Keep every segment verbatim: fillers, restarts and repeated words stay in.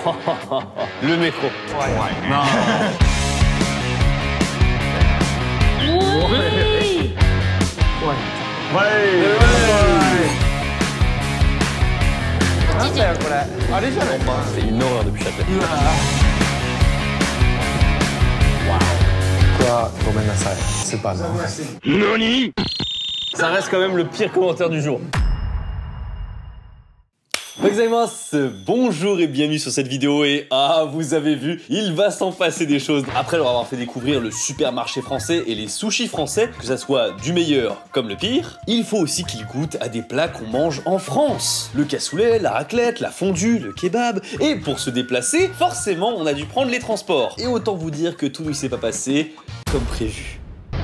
Le métro. Ouais. Non. Oui. Ouais. Qu'est-ce que c'estこれあれじゃないか C'est une horreur depuis Châtelet. C'est pas non. Nani? Ça reste quand même le pire commentaire du jour. Bonjour et bienvenue sur cette vidéo et ah vous avez vu, il va s'en passer des choses. Après leur avoir fait découvrir le supermarché français et les sushis français, que ça soit du meilleur comme le pire, il faut aussi qu'ils goûtent à des plats qu'on mange en France. Le cassoulet, la raclette, la fondue, le kebab. Et pour se déplacer, forcément on a dû prendre les transports. Et autant vous dire que tout ne s'est pas passé comme prévu.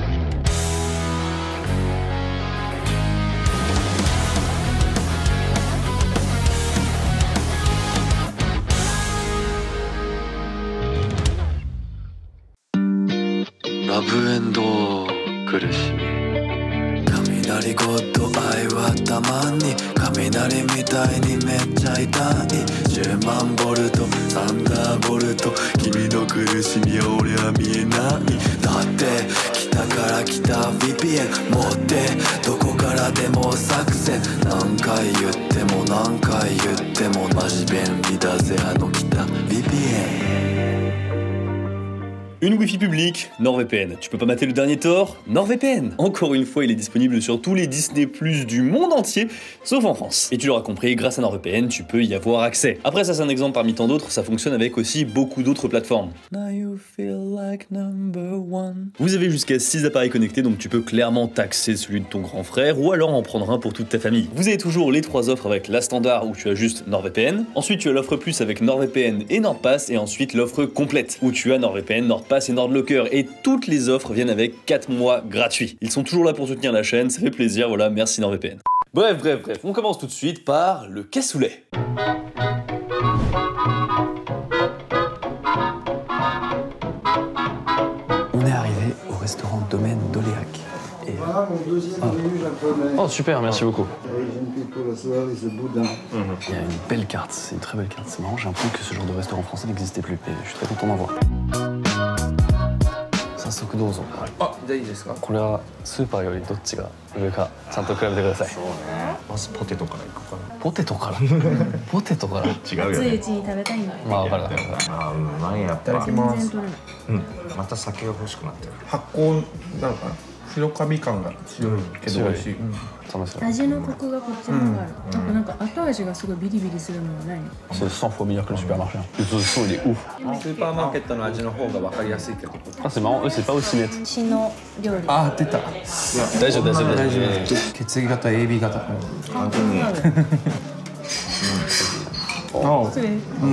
ラブエンド苦しみ雷ゴッド愛はたまに雷みたいにめっちゃ痛いじゅうまんボルトサンダーボルト君の苦しみは俺は見えないだって北から来た ブイピーエヌ 持ってどこからでも作戦何回言っても何回言ってもマジ便利だぜあの北 ブイピーエヌ Une Wi-Fi publique, NordVPN. Tu peux pas mater le dernier Thor? NordVPN. Encore une fois, il est disponible sur tous les Disney plus du monde entier, sauf en France. Et tu l'auras compris, grâce à NordVPN, tu peux y avoir accès. Après, ça c'est un exemple parmi tant d'autres, ça fonctionne avec aussi beaucoup d'autres plateformes. Now you feel like number one. Vous avez jusqu'à six appareils connectés, donc tu peux clairement taxer celui de ton grand frère, ou alors en prendre un pour toute ta famille. Vous avez toujours les trois offres avec la standard, où tu as juste NordVPN. Ensuite, tu as l'offre plus avec NordVPN et NordPass, et ensuite l'offre complète, où tu as NordVPN, NordPass et NordLocker, et toutes les offres viennent avec quatre mois gratuits. Ils sont toujours là pour soutenir la chaîne, ça fait plaisir, voilà, merci NordVPN. Bref, bref, bref, on commence tout de suite par le cassoulet. On est arrivé au restaurant Domaine d'Oléac. Et... Voilà mon deuxième menu japonais. Oh super, merci beaucoup. Asian people as well is a boudin. Mmh. Il y a une belle carte, c'est une très belle carte. C'est marrant, j'ai l'impression que ce genre de restaurant français n'existait plus. Et je suis très content d'en voir. 早速どうぞ。 あ、じゃあいいですか。 これはスーパーよりどっちが上かちゃんと比べてください。 そうね。まずポテトからいくかな。 ポテトからポテトから違うよね。 ついうちに食べたいんだよ。 まあ分かる。 あ、うまいやっぱ。 いただきます。 うん。また酒が欲しくなってる。 発酵なのかな。白カビ感が強いけど美味しい。 味のコクがこっちの方がある。あとなんか後味がすごいビリビリするのがない。 C'est cent fois meilleur que le supermarché. Le saucisson il est ouf. スーパーマーケットの味の方が分かりやすいけど。 Ah c'est marrant, eux c'est pas aussi net. 血の料理。 あ、出た。 大丈夫大丈夫大丈夫。 血液型、エービー 型。 本当に。 あ、 失礼。 うん。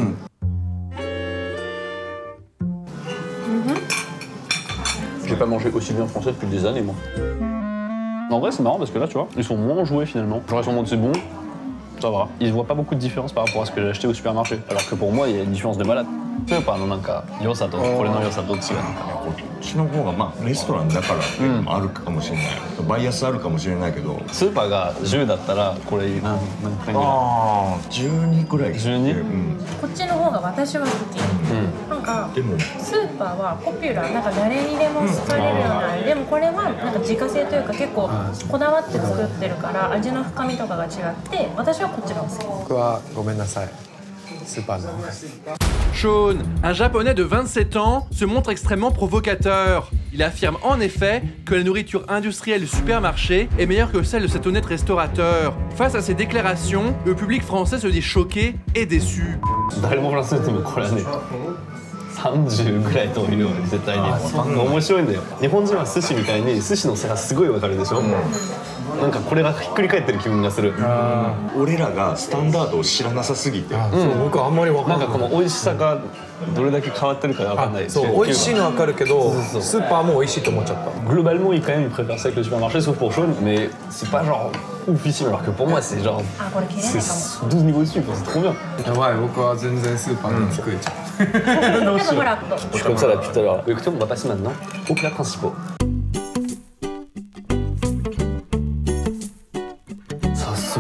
J'ai pas mangé aussi bien français depuis des années moi. En vrai c'est marrant parce que là tu vois, ils sont moins enjoués finalement. J'aurais sûrement dit c'est bon, ça va. Ils voient pas beaucoup de différence par rapport à ce que j'ai acheté au supermarché. Alors que pour moi il y a une différence de malade. Tu sais pas, non, なんか良さとこれの良さどっちがなんか。 こっちの方がまあレストランだからあるかもしれない。バイアスあるかもしれないけど。 スーパーがじゅうだったらこれ何何回ぐらい？ ああ、じゅうにくらい。 じゅうに？ うん。 こっちの方が私は好き。なんかでもスーパーはポピュラー、なんか誰にでも好かれるような、でもこれはなんか自家製というか結構こだわって作ってるから味の深みとかが違って私はこっちの方が好き。 僕はごめんなさい。C'est pas non. Sean, un japonais de vingt-sept ans, se montre extrêmement provocateur. Il affirme en effet que la nourriture industrielle du supermarché est meilleure que celle de cet honnête restaurateur. Face à ces déclarations, le public français se dit choqué et déçu. 誰もフランスでもこれはねさんじゅうぐらいというよ絶対に面白いんだよ。日本人は寿司みたいに寿司の差がすごいわかるでしょ。なんかこれがひっくり返ってる気分がする。 俺らがスタンダードを知らなさすぎて、 僕あんまりわかんない。 なんかこの美味しさがどれだけ変わってるかわかんない。 そう美味しいのわかるけどスーパーも美味しいと思っちゃった。 Globalement, il quand même préfère ça que le supermarché, sauf pour Sean, mais c'est pas genre oufissime, alors que pour moi c'est genre c'est douze niveaux dessus, c'est trop bien. やばい、僕は全然スーパーで作れちゃう。 でもほら、 Je suis comme ça là depuis tout à l'heure. Écoutez, on va passer maintenant aux plats principaux. 早速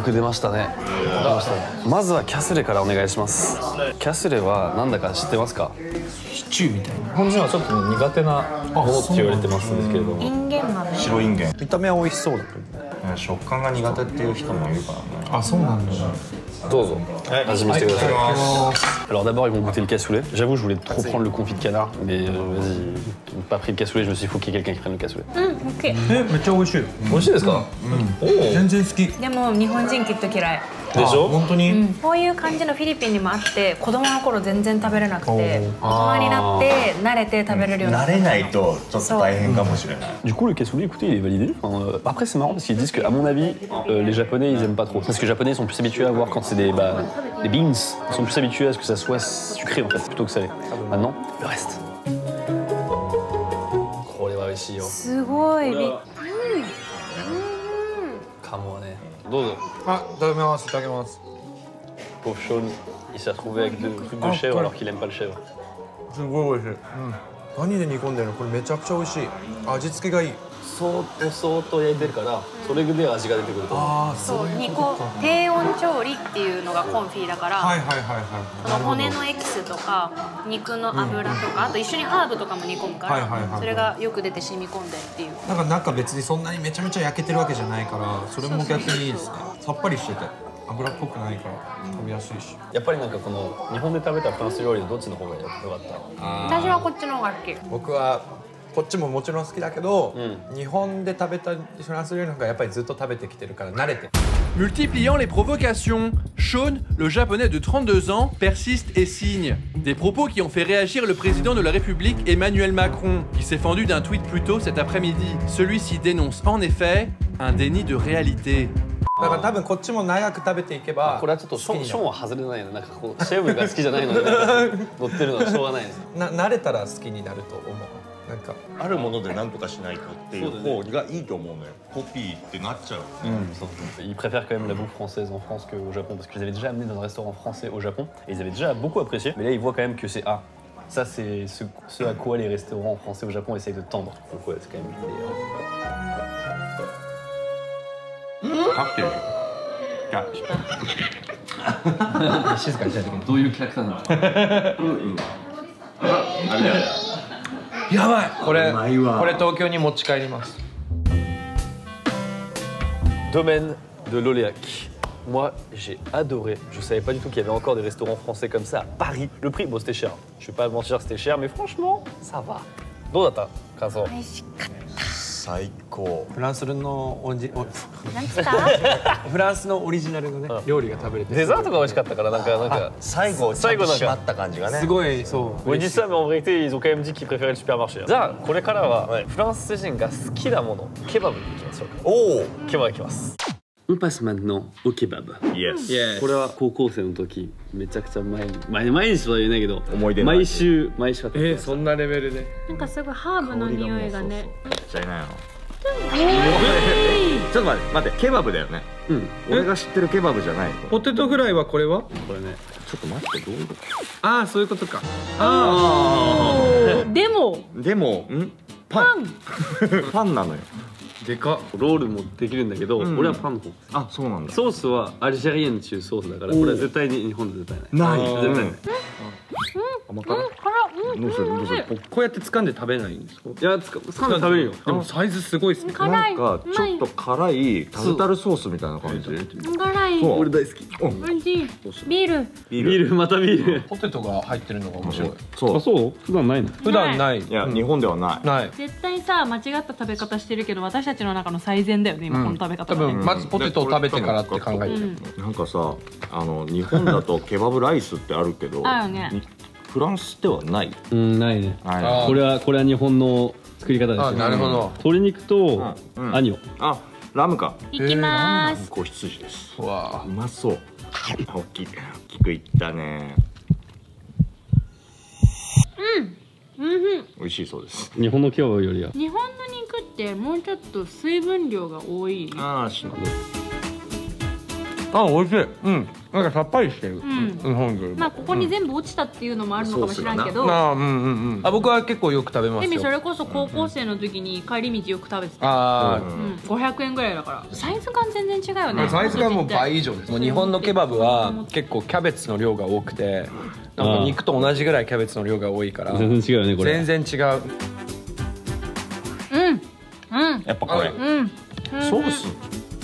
速出ましたね。出ましたね。まずはキャスレからお願いします。キャスレはなんだか知ってますか？ シチューみたいな。 日本人はちょっと苦手なものって言われてますんですけれども、 インゲン豆。 白インゲン。 見た目は美味しそうだけどね。 食感が苦手っていう人もいるからね。 あ、そうなんだ。 どうぞ味見してください。Alors d'abord ils vont goûter le cassoulet. J'avoue je voulais trop prendre le confit de canard, mais vas-y, pas pris le cassoulet. Je me suis dit faut qu'il y ait quelqu'un qui prenne le cassoulet. うん、オッケー。 え、めっちゃ美味しい。 美味しいですか？ 全然好き。 でも日本人きっと嫌い。 でしょ？ 本当に。 こういう感じのフィリピンにもあって、子供の頃全然食べれなくて、大人になって慣れて食べれるようになった。 慣れないとちょっと大変かもしれない。 Du coup le cassoulet, écoutez, il est validé. Enfin, euh, après c'est marrant parce qu'ils disent que à mon avis euh, les Japonais ils aiment pas trop. Parce que les Japonais ils sont plus habitués à voir quand c'est des bah, des beans, ils sont plus habitués à ce que ça soit sucré en fait plutôt que salé. Maintenant le reste. これは美味しいよ。 すごい。うん。 カモはね。どうぞ。 あ、いただきます。いただきます。 Pauvre Sean, il s'est retrouvé avec deux trucs de chèvre alors qu'il aime pas le chèvre. すごい美味しい。うん。何で煮込んでるの？これめちゃくちゃ美味しい。味付けがいい。 そーっとそーっと焼いてるから、それで味が出てくると。 ああ、 そう、煮込低温調理っていうのがコンフィだから、 はいはいはいはい。 その骨のエキスとか肉の脂とか、あと一緒にハーブとかも煮込むから、それがよく出て染み込んでっていう。 なんか中別にそんなにめちゃめちゃ焼けてるわけじゃないから、それも逆にいいですね。さっぱりしてて油っぽくないから食べやすいし。 やっぱりなんかこの日本で食べたフランス料理どっちの方が良かった？ 私はこっちの方が好き。 僕はこっちももちろん好きだけど、日本で食べたフランス料理の方がやっぱりずっと食べてきてるから慣れて。 Multipliant les provocations, Sean, le japonais de trente-deux ans, persiste et signe. Des propos qui ont fait réagir le président de la République Emmanuel Macron, qui s'est fendu d'un tweet plus tôt cet après-midi. Celui-ci dénonce en effet un déni de réalité. だから多分こっちも長く食べていけば。 これはちょっとショーンは外れないの。なんかこうシェフが好きじゃないのに乗ってるのはしょうがないです。 な慣れたら好きになると思う。なんかあるもので何とかしないとっていう方がいいと思うのよ。コピーってなっちゃう。 Ils préfèrent quand même la bouffe française en France qu'au Japon parce qu'ils avaient déjà amené dans un restaurant français au Japon et ils avaient déjà beaucoup apprécié. Mais là ils voient quand même que c'est ah ça c'est ce, ce à quoi les restaurants français au Japon essayent de tendre. Donc ouais c'est quand même l'idée. 合ってる。 静かにしないといけない。 どういうキャラクターなの？ やばい。これこれ東京に持ち帰ります。 Domaine de l'Oléac. Moi, j'ai adoré. Je savais pas du tout qu'il y avait encore des restaurants français comme ça à Paris. Le prix, bon, c'était cher. Je vais pas mentir, c'était cher, mais franchement, ça va. どうだった？感想。 美味しかった。 最高。 フランスのオリジなんつった？ フランスのオリジナルのね料理が食べれて。 デザートが美味しかったからなんかなんか最後最後締まった感じがね。 すごいそう。 Oui, ils disent ça, mais en vérité, ils ont quand même dit qu'ils préféraient le supermarché. じゃあこれからはフランス人が好きなもの、ケバブに行きましょうか。 おお。 ケバブ行きます。On passe maintenant au kebab. Yes. これは高校生の時めちゃくちゃ毎日毎毎日とは言えないけど思い出毎週毎週買ってえー、そんなレベルで。 なんかすごいハーブの匂いがね。 じゃいないの。ちょっと待って待ってケバブだよね。うん。俺が知ってるケバブじゃないの。 ポテトフライはこれは？ これね。 ちょっと待ってどういうこと？ ああそういうことか。ああ。でも。 でもんパン。パンなのよ。 でかロールもできるんだけど、うん、俺はパンの方。 あ、そうなんだ。 ソースはアルジェリエンっていうソースだから、これは絶対に日本で絶対ない。 ない。絶対ない。 甘辛。どうするどうする。こうやって掴んで食べないんですか。いや、つか掴んで食べるよ。 でもサイズすごいですね。 なんかちょっと辛いタルタルソースみたいな感じ。 辛い。 俺大好き。 美味しい。ビール。 ビールまたビール。 ポテトが入ってるのが面白い。 そう。 あ、そう？普段ないの？ 普段ない。 いや、日本ではない。 ない。 絶対さ、間違った食べ方してるけど、私たちの中の最善だよね。今この食べ方。 多分まずポテトを食べてからって考えてる。 なんかさ、あの日本だとケバブライスってあるけど、 あるね。 フランスではない。 うん、ないね。これはこれは日本の作り方ですよ。 なるほど。 鶏肉とアニョ。 あ、ラムか。 いきます。 子羊です。 わあ、 うまそう。大きい、大きくいったね。 うん。うん。 美味しいそうです。 日本のケバブよりは。 日本の肉ってもうちょっと水分量が多い。 ああ、しあ、美味しい。うん。なんかさっぱりしてる。日本より。 まあここに全部落ちたっていうのもあるのかもしれんけど。 あ、うんうんうん。あ、僕は結構よく食べますよ。 エミそれこそ高校生の時に帰り道よく食べてた。 ああ、 ごひゃくえんぐらいだから。サイズ感全然違うよね。 サイズ感も倍以上です。もう日本のケバブは結構キャベツの量が多くて、なんか肉と同じぐらいキャベツの量が多いから。 全然違うよねこれ。 全然違う。 うんうん。 やっぱこれ。 うん。 ソース。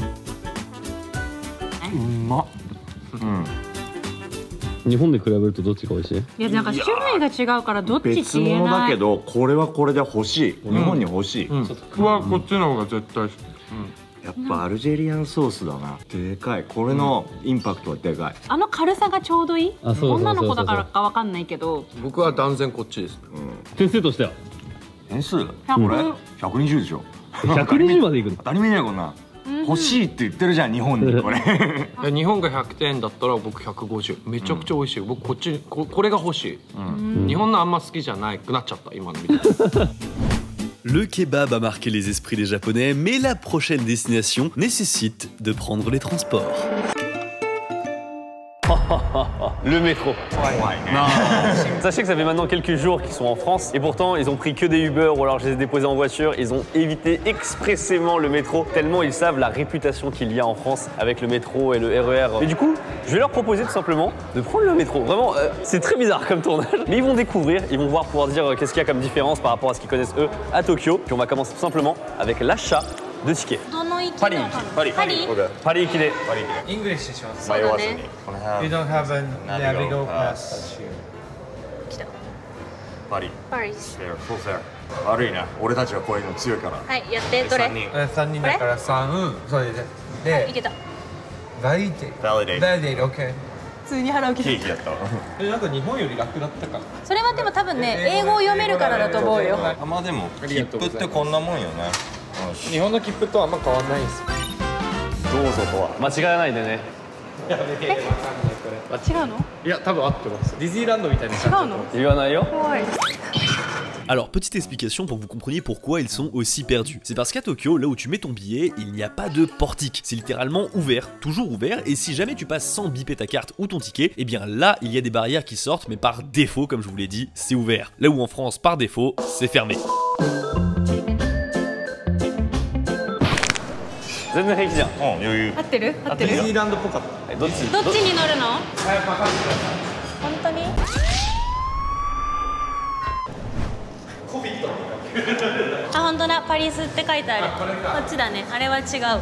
うまっ。 うん。 日本で比べるとどっちが美味しい？ いやなんか種類が違うからどっちって別言えない。 物だけどこれはこれで欲しい。日本に欲しい。 僕はこっちの方が絶対好き。 やっぱアルジェリアンソースだな。でかい。これのインパクトはでかい。 あの軽さがちょうどいい。女の子だからかわかんないけど。 僕は断然こっちです。 点数としては点数？これひゃくにじゅうでしょ。 ひゃくにじゅうまでいくの？ 当たり前だよこんな。欲しいって言ってるじゃん日本にこれ。 日本がひゃくてんだったら僕ひゃくごじゅう。めちゃくちゃ美味しい。僕こっち こ, これが欲しい。日本のあんま好きじゃないくなっちゃった今の見て。 Le kebab a marqué les esprits des Japonais, mais la prochaine destination nécessite de prendre les transports. Le métro. Non. Sachez que ça fait maintenant quelques jours qu'ils sont en France et pourtant ils ont pris que des Uber ou alors je les ai déposés en voiture. Ils ont évité expressément le métro tellement ils savent la réputation qu'il y a en France avec le métro et le R E R. Et du coup, je vais leur proposer tout simplement de prendre le métro. Vraiment, euh, c'est très bizarre comme tournage, mais ils vont découvrir, ils vont voir pouvoir dire euh, qu'est-ce qu'il y a comme différence par rapport à ce qu'ils connaissent eux à Tokyo. Puis on va commencer tout simplement avec l'achat de tickets. パリパリパリパリ行きでイングリッシュします。 そうだね。 You don't have a Navigo pass. 来た。 パリ。 パリ。 そうそう。悪いな。俺たちはこういうの強いから。 はいやってどれ？ 三人だから三。それで。で。 いけた。 Validate。 Validate。 Validate。OK。 普通に払うけど。 ケーキやった。 えなんか日本より楽だったか。 それはでも多分ね英語を読めるからだと思うよ。 あまあでも切符ってこんなもんよね。 日本の切符とあんま変わんないです。 どうぞとは間違えないでね。 違うの？ いや多分合ってます。ディズニーランドみたいな違うの？ 言わないよ。 怖い。 Alors, petite explication pour que vous compreniez pourquoi ils sont aussi perdus. C'est parce qu'à Tokyo, là où tu mets ton billet, il n'y a pas de portique. C'est littéralement ouvert, toujours ouvert, et si jamais tu passes sans biper ta carte ou ton ticket, eh bien là, il y a des barrières qui sortent, mais par défaut, comme je vous l'ai dit, c'est ouvert. Là où en France, par défaut, c'est fermé. 全然平気じゃん。うん、余裕。 合ってる？合ってる？ ディズニーランドっぽかった。 どっち？ どっちに乗るの？本当に？あ、本当だ。パリスって書いてある。こっちだね。あれは違うわ。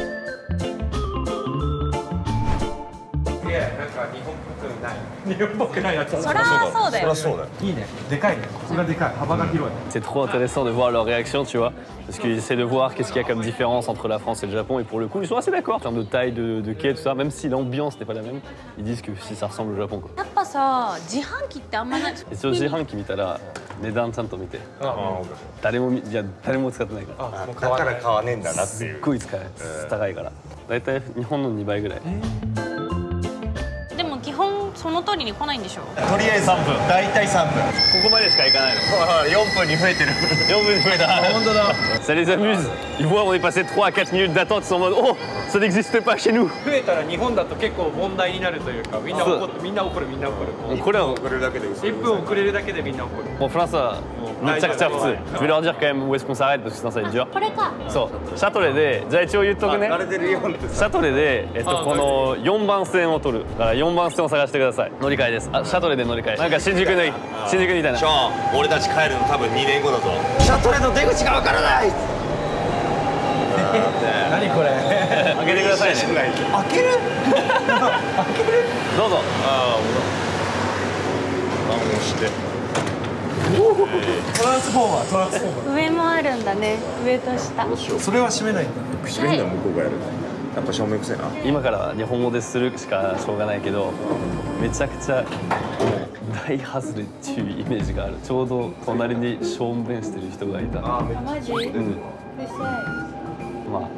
いや、なんか日本っぽくない。日本っぽくないやつ。そりゃそうだよ。 そりゃそうだよ。 いいね。でかいね。ここがでかい。幅が広い。 C'est trop intéressant de voir leur réaction, tu vois, parce qu'ils essaient de voir qu'est-ce qu'il y a comme différence entre la France et le Japon, et pour le coup, ils sont assez d'accord en termes de taille, de, de quai, tout ça, même si l'ambiance n'est pas la même, ils disent que si ça ressemble au Japon, quoi. やっぱさ、自販機ってあんまない。 一応自販機見たら値段ちゃんと見て。誰もみいや誰も使ってないから。 だから買わねえんだなっていう。 すっごい使えない。高いから。だいたい日本のにばいぐらい。 でも基本その通りに来ないんでしょ。 とりあえずさんぷん。大体さんぷん。 ここまでしか行かないの。 よんぷんに増えてる。 よんぷんに増えた。本当だ。Ça les amuse. Ils voient on est passé trois à quatre minutes d'attente, ils sont en mode oh ça n'existe pas chez nous. 増えたら日本だと結構問題になるというか、みんな怒ってみんな怒るみんな怒る。 これは遅れるだけで嘘。 いっぷん遅れるだけでみんな怒る。 Bon, France,めちゃくちゃ普通。Je vais leur dire quand même où est-ce qu'on s'arrête parce que sinon ça va être dur. これか。 そう、シャトレで、じゃあ一応言っとくね。シャトレで、えっと、このよんばん線を取る。だからよんばん線を探してください。乗り換えです。あ、シャトレで乗り換え。なんか新宿の、新宿みたいな。 ショーン、俺たち帰るの多分にねんごだぞ。シャトレの出口がわからない。 何これ？ 開けてくださいね。 開ける？ どうぞ。 ああ、俺。押して。 トランスフォーマー、トランスフォーマー。 上もあるんだね。上と下。 それは閉めないんだ。 閉めんだ向こうがやる。やっぱ照明くせえな。 今からは日本語でするしかしょうがないけど、めちゃくちゃ大外れっていうイメージがある。ちょうど隣に正面してる人がいた。 あ、マジ？うん。うるさい。 まあ。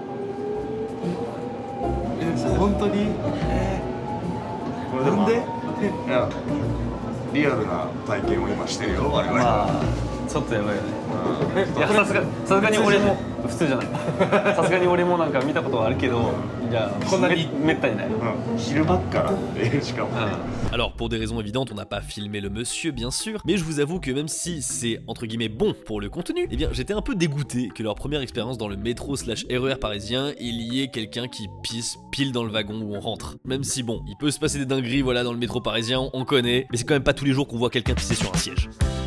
本当に？えー、なんで？いや、リアルな体験を今してるよ我々。 まあちょっとやばいよね。いやさすがさすがに俺も普通じゃない。さすがに俺もなんか見たことはあるけど、いやこんなにめったにない。 昼間からしかも。 Alors pour des raisons évidentes, on n'a pas filmé le monsieur bien sûr, mais je vous avoue que même si c'est entre guillemets bon pour le contenu, eh bien j'étais un peu dégoûté que leur première expérience dans le métro slash R E R parisien, il y ait quelqu'un qui pisse pile dans le wagon où on rentre. Même si bon, il peut se passer des dingueries voilà dans le métro parisien, on connaît, mais c'est quand même pas tous les jours qu'on voit quelqu'un pisser sur un siège.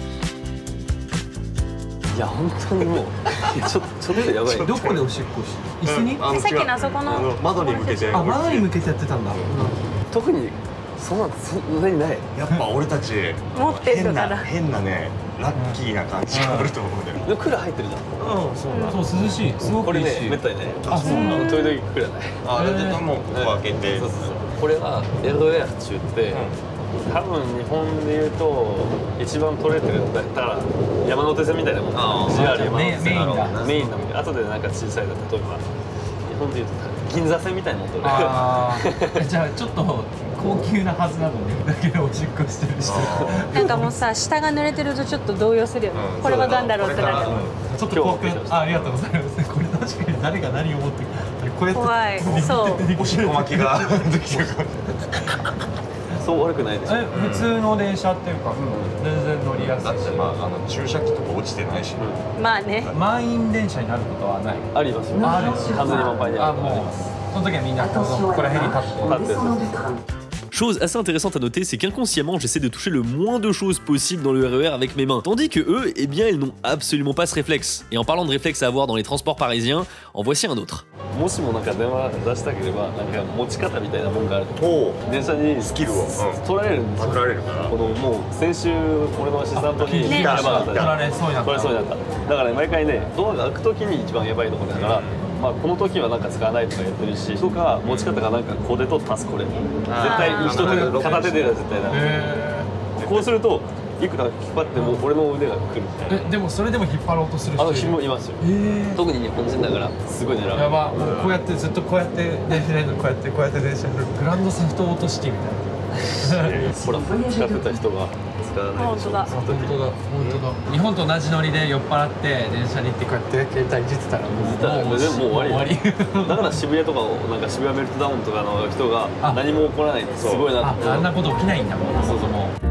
いや本当にもうちょちょっとやばい。 どこでおしっこし椅子に？ さっきのあそこの窓に向けて。 あ、窓に向けてやってたんだ。 特にそんなそんなにない。 やっぱ俺たち持ってる変なから。 変なねラッキーな感じがあると思うんだよ。 でもクーラー入ってるじゃん。 うん、そうそう涼しい。すごくいいし。 これねめったにね。 あ、そうなの。 時々クーラーない。 あ、だってもうここ開けて。 そうそうそう。これは エルエー 中って多分日本でいうと一番取れてるんだったら山手線みたいなもん。ジェイアール 山手線メインだ。 メインだもん。後でなんか小さいだ例えば日本でいうと銀座線みたいなもん取れる。 ああ。じゃあちょっと高級なはずなのにだけでおしっこしてる人。 なんかもうさ下が濡れてるとちょっと動揺するよね。これはなんだろうってなる。 ちょっと高級。あ、ありがとうございます。これ確かに誰が何を思ってるこうやって怖い。そう。 おしっこ巻きができるから。 そう悪くないでしょ。 え、普通の電車っていうか、全然乗りやすいし。 だってまああの駐車機とか落ちてないし。 まあね。 満員電車になることはない。 ありますよ。 ある。 完全に満杯でああ、もうその時はみんなここら辺に立って。 Chose assez intéressante à noter, c'est qu'inconsciemment j'essaie de toucher le moins de choses possible dans le R E R avec mes mains, tandis que eux, eh bien ils n'ont absolument pas ce réflexe. Et en parlant de réflexe à avoir dans les transports parisiens, en voici un autre. もしもなんか電話出したければなんか持ち方みたいなもんがあると電車にスキルを取られるんですよ。取られるからこのもう先週俺のアシスタントにやばかったじゃん。取られそうになった。取られそうになった。だから毎回ねドアが開く時に一番やばいところだから。 まあこの時はなんか使わないとか言ってるしとか持ち方がなんかこれと足すこれ絶対一手片手では絶対だこうするといくら引っ張っても俺の腕が来るみたいな。でもそれでも引っ張ろうとする人いる。あの人もいますよ。特に日本人だからすごい狙う。やばもうこうやってずっとこうやって電車にこうやってこうやって電車にグランドセフトオートシティみたいな。ほら使ってた人が使わないでしょ。本当だ本当だ本当だ。日本と同じノリで酔っ払って電車に行ってこうやって携帯いじってたらもうもう終わり。だから渋谷とかをなんか渋谷メルトダウンとかの人が何も起こらないってすごいなって。あんなこと起きないんだもん。そうそうもう。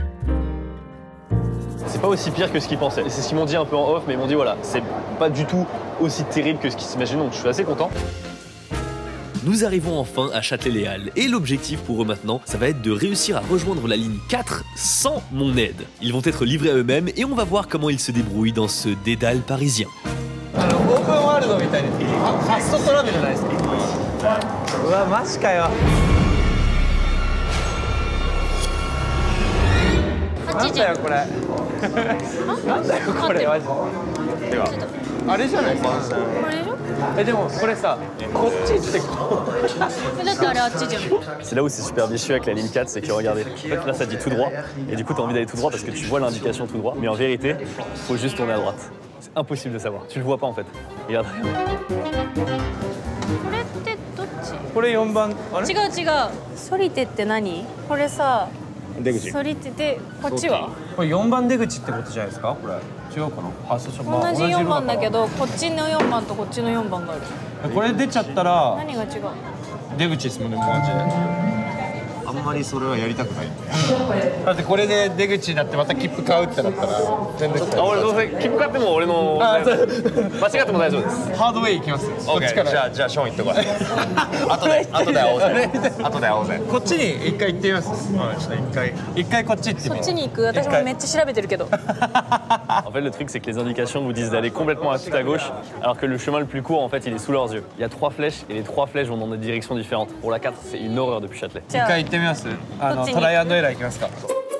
C'est pas aussi pire que ce qu'ils pensaient. C'est ce qu'ils m'ont dit un peu en off, mais ils m'ont dit voilà, c'est pas du tout aussi terrible que ce qu'ils s'imaginaient, donc je suis assez content. Nous arrivons enfin à Châtelet-Les Halles, et l'objectif pour eux maintenant, ça va être de réussir à rejoindre la ligne quatre sans mon aide. Ils vont être livrés à eux-mêmes, et on va voir comment ils se débrouillent dans ce dédale parisien. オープンワールドみたいにファストトラベルじゃないですか。うわマジかよ。なんだよこれ。なんだよこれマジで。ではあれじゃないですか。これでしょ。えでもこれさこっちってこう。だってあれあっちじゃん。C'est là où c'est super vicieux avec la ligne quatre, c'est que regardez, en fait là ça dit tout droit et du coup t'as envie d'aller tout droit parce que tu vois l'indication tout droit, mais en vérité faut juste tourner à droite. C'est impossible de savoir. Tu le vois pas en fait. Regarde. これってどっち？これよんばん。あれ？違う違う。ソリテって何？これさ。 出口。それってでこっちは？これよんばん出口ってことじゃないですか？これ違うかな？あ、そうそう。同じよんばんだけど、こっちのよんばんとこっちのよんばんがある。これ出ちゃったら何が違う？出口ですもんね、マジで。あんまりそれはやりたくない。だってこれで出口だってまた切符買うってなったら全然。あ、俺どうせ切符買っても俺の間違っても大丈夫です。ハードウェイ行きます。こっちから。じゃあじゃあショーン行ってこい。後で後で会おうぜ。後で会おうぜ。こっちに一回行ってみます。一回一回こっち行ってみる。そっちに行く。私もめっちゃ調べてるけど。En fait, le truc, c'est que les indications vous disent d'aller complètement à tout à gauche, alors que le chemin le plus court, en fait, il est sous leurs yeux. Il y a trois flèches, et les trois flèches vont dans des directions différentes. Pour la quatre, c'est une horreur depuis Châtelet. 一回行ってみます。あのトライアンドエラー行きますか。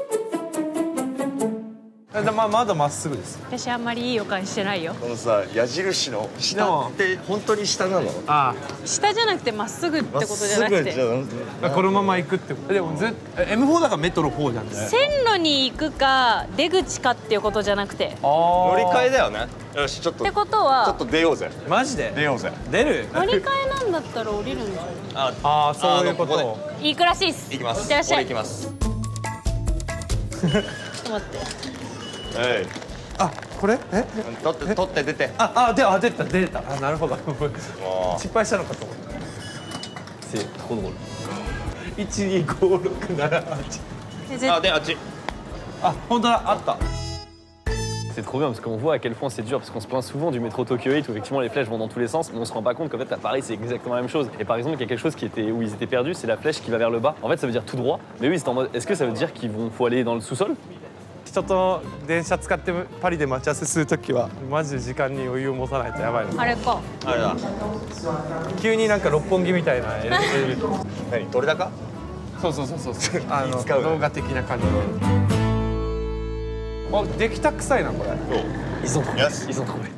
まあまだまっすぐです。私あんまりいい予感してないよ。このさ矢印の下って本当に下なの？ああ。下じゃなくてまっすぐってことじゃなくて。このまま行くってこと。でもず エムフォー だからメトロフォーじゃんね。線路に行くか出口かっていうことじゃなくて。乗り換えだよね。よしちょっと。ってことはちょっと出ようぜ。マジで？出ようぜ。出る？乗り換えなんだったら降りるんじゃない？ああそういうこと。行くらしいっす。行きます。いってらっしゃい。行きます。ちょっと待って。はい。 あ、これ？え？ 取って取って出て。 あ、あ、で、あ、出た出た。あ、なるほど。失敗したのかと思った。 C'est trop drôle. 一二五六七八。 あ、であっち。 あ、本当だ、あった。 C'est trop bien parce qu'on voit à quel point c'est dur parce qu'on se plaint souvent du métro Tokyo huit où effectivement les flèches vont dans tous les sens mais on se rend pas compte qu'en fait à Paris c'est exactement la même chose. Et par exemple il y a quelque chose qui était où ils étaient perdus, c'est la flèche qui va vers le bas. En fait ça veut dire tout droit. Mais oui c'est en mode est-ce que ça veut dire qu'ils vont faut aller dans le sous-sol? 人と電車使ってパリで待ち合わせするときはマジで時間に余裕を持たないとやばいの。 あれか。 あれだ。 急になんか六本木みたいな。 何？どれだか？ そうそうそうそう。あの動画的な感じで。あ、できた臭いなこれ。 Ils ont trouvé. Ils ont trouvé.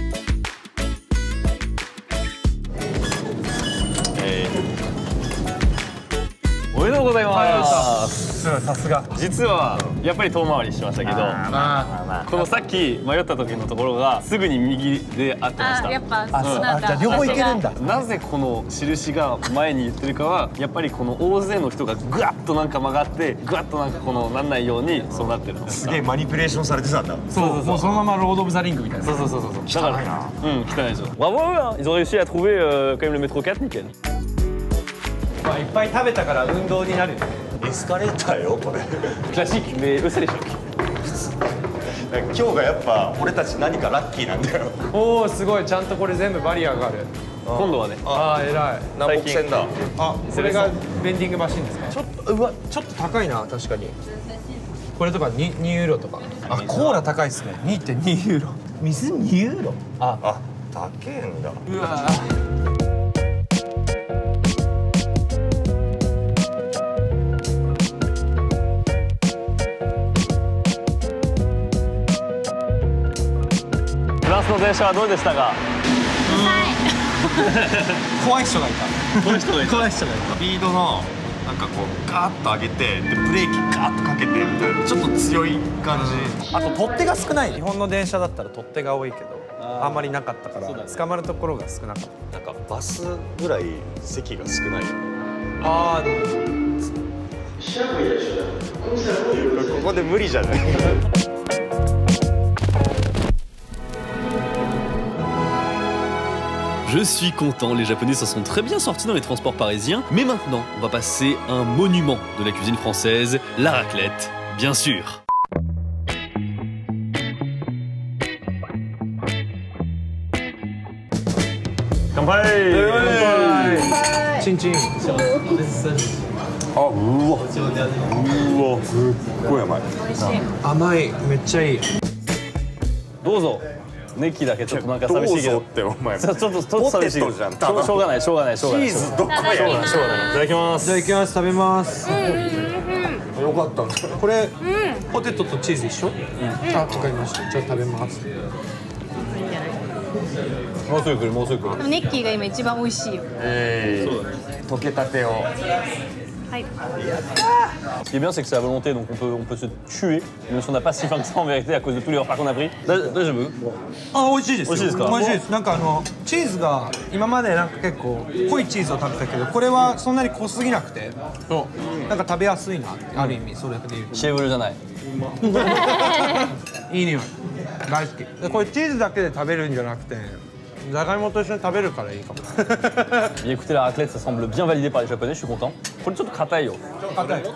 おめでとうございます。 さすが。 実はやっぱり遠回りしてましたけど、このさっき迷った時のところがすぐに右で合ってました。 あ、やっぱそうなんだ。 じゃあ両方いけるんだ。 なぜこの印が前に言ってるかはやっぱりこの大勢の人がぐわっとなんか曲がってぐわっとなんかこのなんないようにそうなってるの。 すげえマニピュレーションされてたんだ。 そうそうそう。もうそのままロード・オブ・ザ・リングみたいな。 そうそうそうそう。だからうん、汚いでしょ。Bravo, ils ont réussi à trouver quand même le métro quatre, nickel. まあいっぱい食べたから運動になる。 エスカレーターよこれ。 Classique, mais eux c'est les chocs. 今日がやっぱ俺たち何かラッキーなんだよ。 おお、すごい、ちゃんとこれ全部バリアがある。 今度はね。 ああ、偉い。 南北線だ。 あ、それがベンディングマシンですか。ちょっとうわ、ちょっと高いな、確かに。これとか に, にユーロとか。あ、コーラ高いですね。にてんに ユーロ。水にユーロ。あ、 あ、高えんだ。 うわ。 フランスの電車はどうでしたか？ 怖い人がいた。 怖い人がいた。 怖い人がいた。 スピードのなんかこうガーッと上げてでブレーキガーッとかけてみたいなちょっと強い感じ。 あと取っ手が少ない。日本の電車だったら取っ手が多いけどあんまりなかったから捕まるところが少なかった。 なんかバスぐらい席が少ないよ。 ああ。 ここで無理じゃない。 Je suis content, les Japonais s'en sont très bien sortis dans les transports parisiens. Mais maintenant, on va passer à un monument de la cuisine française, la raclette, bien sûr. Kanpai! Chin chin. あ、うわ。うわ、すっごい甘い。 美味しい。 甘い、めっちゃいい。 どうぞ。ネッキーだけちょっとなんか寂しいけど。 ってお前。 ちょっとちょっと寂しいけど。しょうがないしょうがないしょうがない。チーズどこよ。 いただきます。 じゃあ行きます。食べます。 よかったんですか。 これポテトとチーズ一緒？あ、わかりました。じゃあ食べます。 もうすぐ来るもうすぐ来る。 ネッキーが今一番美味しいよ。 ええ。溶けたてを。 はい。 Ce qui est bien, c'est que c'est la volonté, donc on peut, on peut se tuer, même si on n'a pas si faim que ça en vérité à cause de tous les repas qu'on a pris. Là, là je veux. あ、美味しいですよ。 美味しいですか？ 美味しいです。なんかあのチーズが今までなんか結構濃いチーズを食べたけど、これはそんなに濃すぎなくて、そうなんか食べやすいな。ある意味それだけで言うと。 シェーブルじゃない。 いい匂い。大好き。でこれチーズだけで食べるんじゃなくて。 じゃがいもと一緒に食べるからいいかも。 Écoutez, la raclette, ça semble bien validé par les Japonais, je suis content. これちょっと硬いよ。 硬い。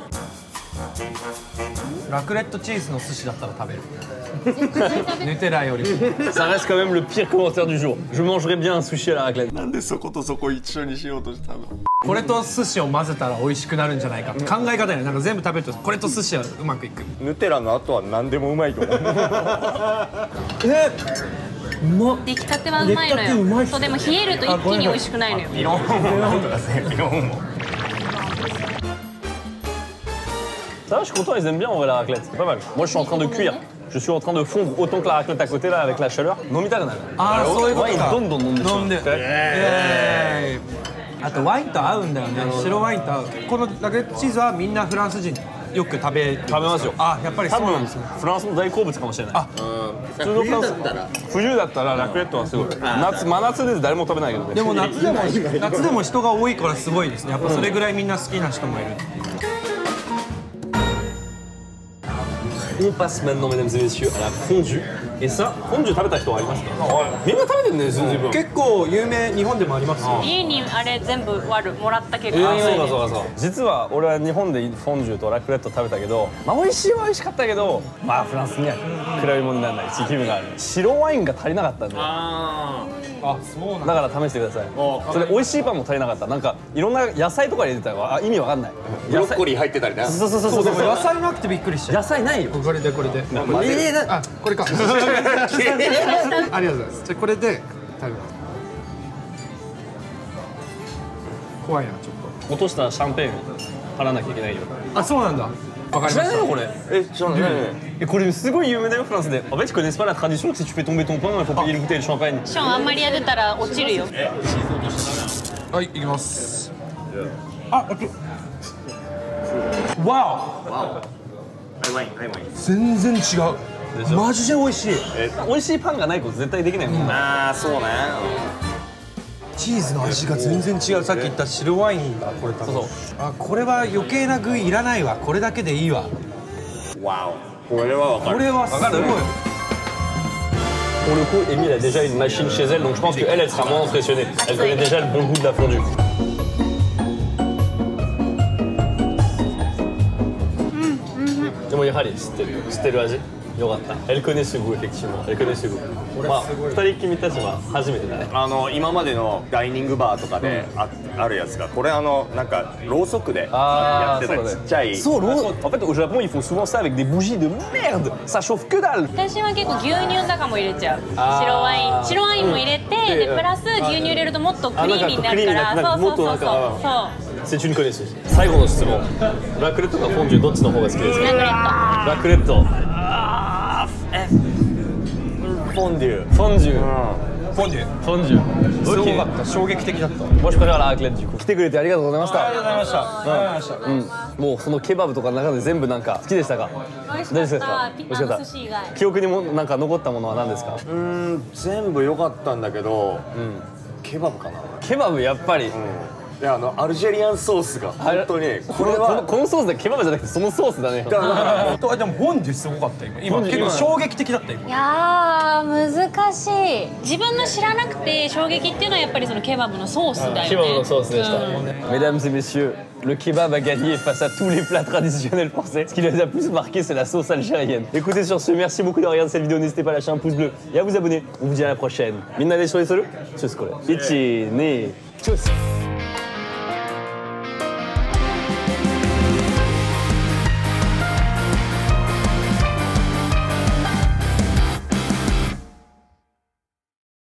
ラクレットチーズの寿司だったら食べる。ヌテラより。 Ça reste quand même le pire commentaire du jour. Je mangerais bien un sushi à la raclette. なんでそことそこ一緒にしようとしたの？ これと寿司を混ぜたら美味しくなるんじゃないかって考え方やね。なんか全部食べるとこれと寿司はうまくいく。 ヌテラの後は何でもうまいと思う。 え？ 出来たてはうまいのよ。そうでも冷えると一気に美味しくないのよ。 ビローンもとかね、ビローンも。 Ça va, je suis content, ils aiment bien en vrai la raclette, c'est pas mal. Moi je suis en train de cuire. Je suis en train de fondre autant que la raclette à côté là avec la chaleur. 飲みたくなる。 ああ、そういうことか。 どんどん飲んでしまう。 飲んで。えー、あとワインと合うんだよね。白ワインと合う。このラクレットチーズはみんなフランス人よく食べ食べますよ。 あ、やっぱりそうなんですね。 フランスの大好物かもしれない。あ、 普通のフランス冬だったらラクレットはすごい。夏真夏で誰も食べないけどね。 でも夏でも夏でも人が多いからすごいですね。やっぱそれぐらいみんな好きな人もいる。 On passe maintenant, mesdames et messieurs, à la fondue. えさ、フォンデュ食べた人はありますか？みんな食べてるね、随分。 結構有名、日本でもありますよ。 家にあれ全部割るもらった結えー、 果、 そうかそうかそうか。実は俺は日本でフォンデュとラクレット食べたけど、まあ美味しいは美味しかったけど、まあフランスには比べ物にならないし気分がある。白ワインが足りなかったんで。 ああ、そうなんだから試してください。それ美味しいパンも足りなかった。なんかいろんな野菜とか入れてたよ。あ、意味わかんない。 ブロッコリー入ってたりね。 そうそうそうそう。 でも野菜なくてびっくりした。 野菜ないよ。 これでこれで。 えー、 あ、これか。ありがとうございます。じゃこれで食べます。怖いなちょっ落としたシャンペーン貼らなきゃいけないよ。 と。あ、そうなんだ。わかり知らないのこれ？ え、知らない。 え、これすごい有名だよフランスで。En fait, ils connaissent pas la tradition que si tu fais tomber ton pain, il faut payer une bouteille de champagne. ショーンあんまりやってたら落ちるよ。 はい、いきます。あ、あと。わお。 ワイン、ワイン。 全然違う。マジで美味しい。 美味しいパンがないこと絶対できないもん。 ああ、そうね。 チーズの味が全然違う。さっき言った白ワインがこれ食べる。あ、これは余計な具いらないわ。これだけでいいわ。 わお。これはわかる。 これはすごい。 Pour le coup, Amy elle a déjà une machine chez elle, donc je pense qu'elle, elle sera moins impressionnée. Elle connaît déjà le bon goût de la fondue. Bon, Yahali, c'était le味. Elle connaît ce goût, effectivement. Elle connaît ce goût. まあ、二人君たちは初めてだね。 あの今までのダイニングバーとかでああるやつが、これあのなんかろうそくでやってたちっちゃい。 そう、ろう。En fait, au Japon, ils font souvent ça avec des bougies de merde. Ça chauffe que dalle. 私は結構牛乳とかも入れちゃう。白ワイン、白ワインも入れて、でプラス牛乳入れるともっとクリーミーになるから、そうそうそうそう。 C'est une connaisseuse. 最後の質問。ラクレットかフォンデュどっちの方が好きですか？ ラクレット。 ラクレット。フォンデュ。フォンデュ。 フォンデュ。 フォンデュ。 すごかった。衝撃的だった。 もしかしたらラクレット来てくれてありがとうございました。 ありがとうございました。ありがとうございました。 うん。もうそのケバブとかの中で全部なんか好きでしたか？ 美味しかった。美味しかった。 記憶にもなんか残ったものは何ですか？ うーん、全部良かったんだけど、ケバブかな。 ケバブやっぱり。 いや、あのアルジェリアンソースが本当にこれはこのソースでケバブじゃなくてそのソースだね。 でもフォンデュすごかった今。今結構衝撃的だった今。 いやー難しい。自分の知らなくて衝撃っていうのはやっぱりそのケバブのソースだよね。 ケバブのソースでした。Mesdames et messieurs, le kebab a gagné face à tous les plats traditionnels français. Ce qui les a plus marqué, c'est la sauce algérienne. Écoutez, sur ce, merci beaucoup de regarder cette vidéo. N'hésitez pas à lâcher un pouce bleu et à vous abonner. On vous dit à la prochaine. Minna de sur les solos, tchuss. Ichi, ne, tchuss.